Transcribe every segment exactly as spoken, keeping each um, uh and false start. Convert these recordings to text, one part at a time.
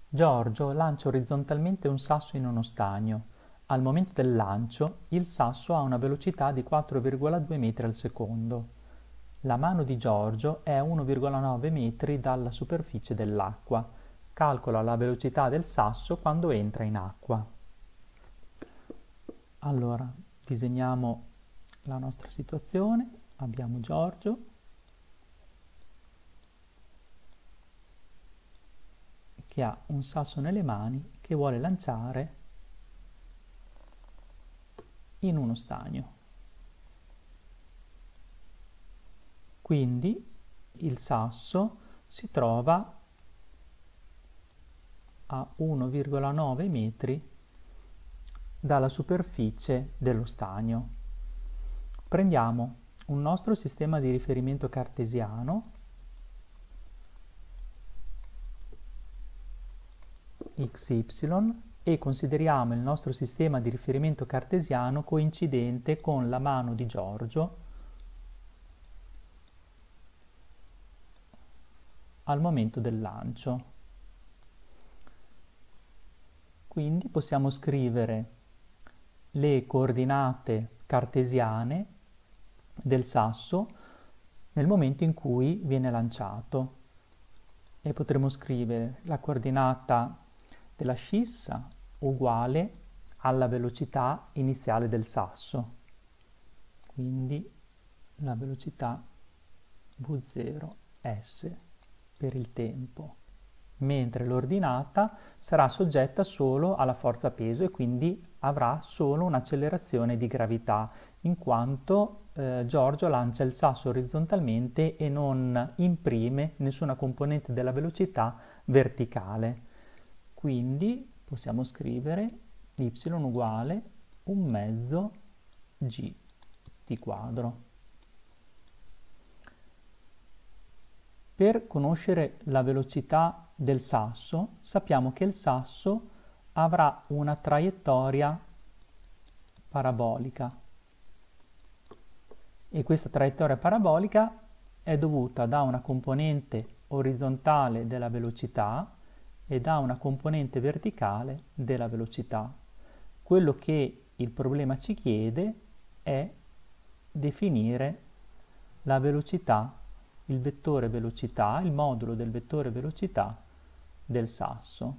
Giorgio lancia orizzontalmente un sasso in uno stagno. Al momento del lancio, il sasso ha una velocità di quattro virgola due metri al secondo. La mano di Giorgio è a uno virgola nove metri dalla superficie dell'acqua. Calcola la velocità del sasso quando entra in acqua. Allora, disegniamo la nostra situazione. Abbiamo Giorgio che ha un sasso nelle mani che vuole lanciare in uno stagno. Quindi il sasso si trova a uno virgola nove metri dalla superficie dello stagno. Prendiamo un nostro sistema di riferimento cartesiano, x y, e consideriamo il nostro sistema di riferimento cartesiano coincidente con la mano di Giorgio al momento del lancio. Quindi possiamo scrivere le coordinate cartesiane del sasso nel momento in cui viene lanciato e potremo scrivere la coordinata della scissa uguale alla velocità iniziale del sasso, quindi la velocità v zero s per il tempo, mentre l'ordinata sarà soggetta solo alla forza peso e quindi avrà solo un'accelerazione di gravità, in quanto eh, Giorgio lancia il sasso orizzontalmente e non imprime nessuna componente della velocità verticale. Quindi possiamo scrivere y uguale un mezzo g t quadro. Per conoscere la velocità del sasso, sappiamo che il sasso avrà una traiettoria parabolica e questa traiettoria parabolica è dovuta da una componente orizzontale della velocità e da una componente verticale della velocità. Quello che il problema ci chiede è definire la velocità, il vettore velocità, il modulo del vettore velocità del sasso.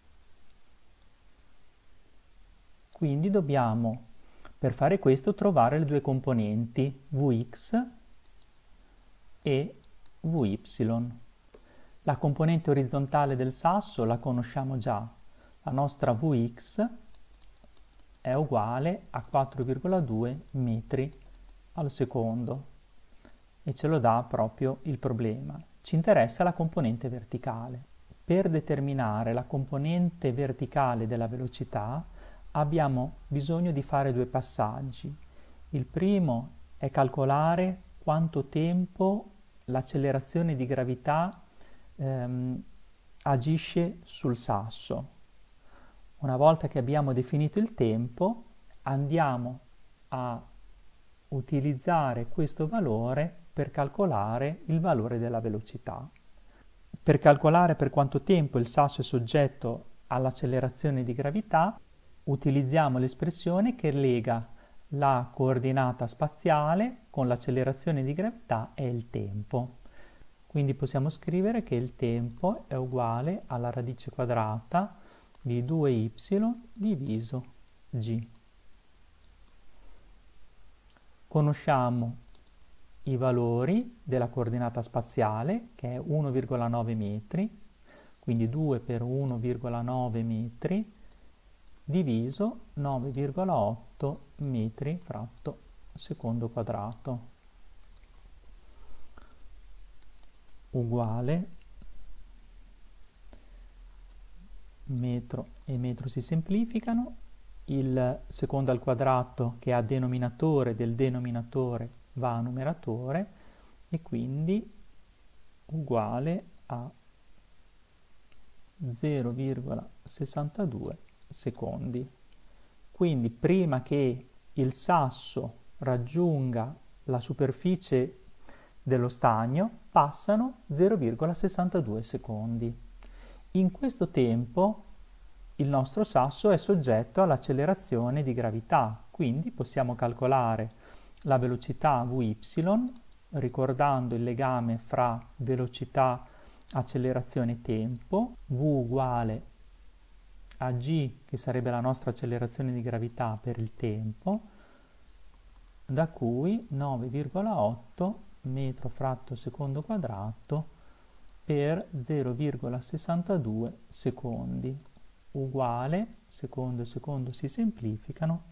Quindi dobbiamo, per fare questo, trovare le due componenti Vx e Vy. La componente orizzontale del sasso la conosciamo già, la nostra Vx è uguale a quattro virgola due metri al secondo e ce lo dà proprio il problema. Ci interessa la componente verticale. Per determinare la componente verticale della velocità abbiamo bisogno di fare due passaggi. Il primo è calcolare quanto tempo l'accelerazione di gravità ehm, agisce sul sasso. Una volta che abbiamo definito il tempo, andiamo a utilizzare questo valore per calcolare il valore della velocità. Per calcolare per quanto tempo il sasso è soggetto all'accelerazione di gravità, utilizziamo l'espressione che lega la coordinata spaziale con l'accelerazione di gravità e il tempo. Quindi possiamo scrivere che il tempo è uguale alla radice quadrata di due y diviso g. Conosciamo i valori della coordinata spaziale, che è uno virgola nove metri, quindi due per uno virgola nove metri diviso nove virgola otto metri fratto secondo quadrato, uguale, metro e metro si semplificano, il secondo al quadrato che ha denominatore del denominatore va a numeratore e quindi uguale a zero virgola sessantadue secondi. Quindi prima che il sasso raggiunga la superficie dello stagno passano zero virgola sessantadue secondi. In questo tempo il nostro sasso è soggetto all'accelerazione di gravità, quindi possiamo calcolare la velocità Vy, ricordando il legame fra velocità, accelerazione e tempo, V uguale a G, che sarebbe la nostra accelerazione di gravità per il tempo, da cui nove virgola otto metro fratto secondo quadrato per zero virgola sessantadue secondi, uguale, secondo e secondo si semplificano,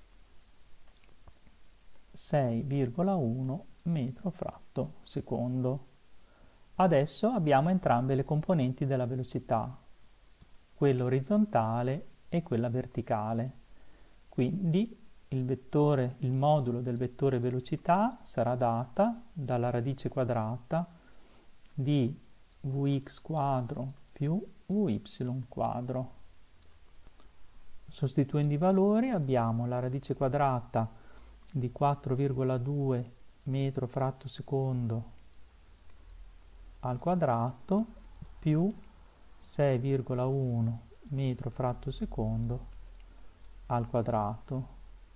sei virgola uno metro fratto secondo. Adesso abbiamo entrambe le componenti della velocità, quella orizzontale e quella verticale. Quindi il vettore, il modulo del vettore velocità sarà data dalla radice quadrata di Vx quadro più Vy quadro. Sostituendo i valori abbiamo la radice quadrata di quattro virgola due metro fratto secondo al quadrato più sei virgola uno metro fratto secondo al quadrato,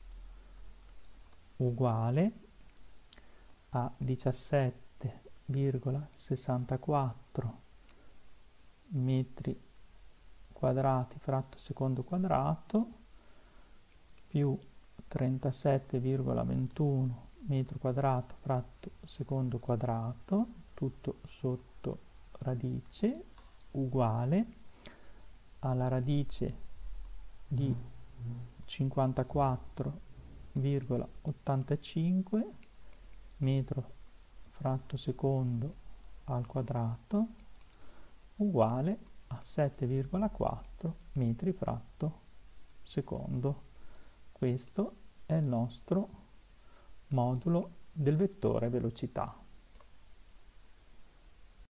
uguale a diciassette virgola sessantaquattro metri quadrati fratto secondo quadrato più trentasette virgola ventuno metro quadrato fratto secondo quadrato, tutto sotto radice, uguale alla radice di cinquantaquattro virgola ottantacinque metro fratto secondo al quadrato, uguale a sette virgola quattro metri fratto secondo. Questo è il nostro modulo del vettore velocità.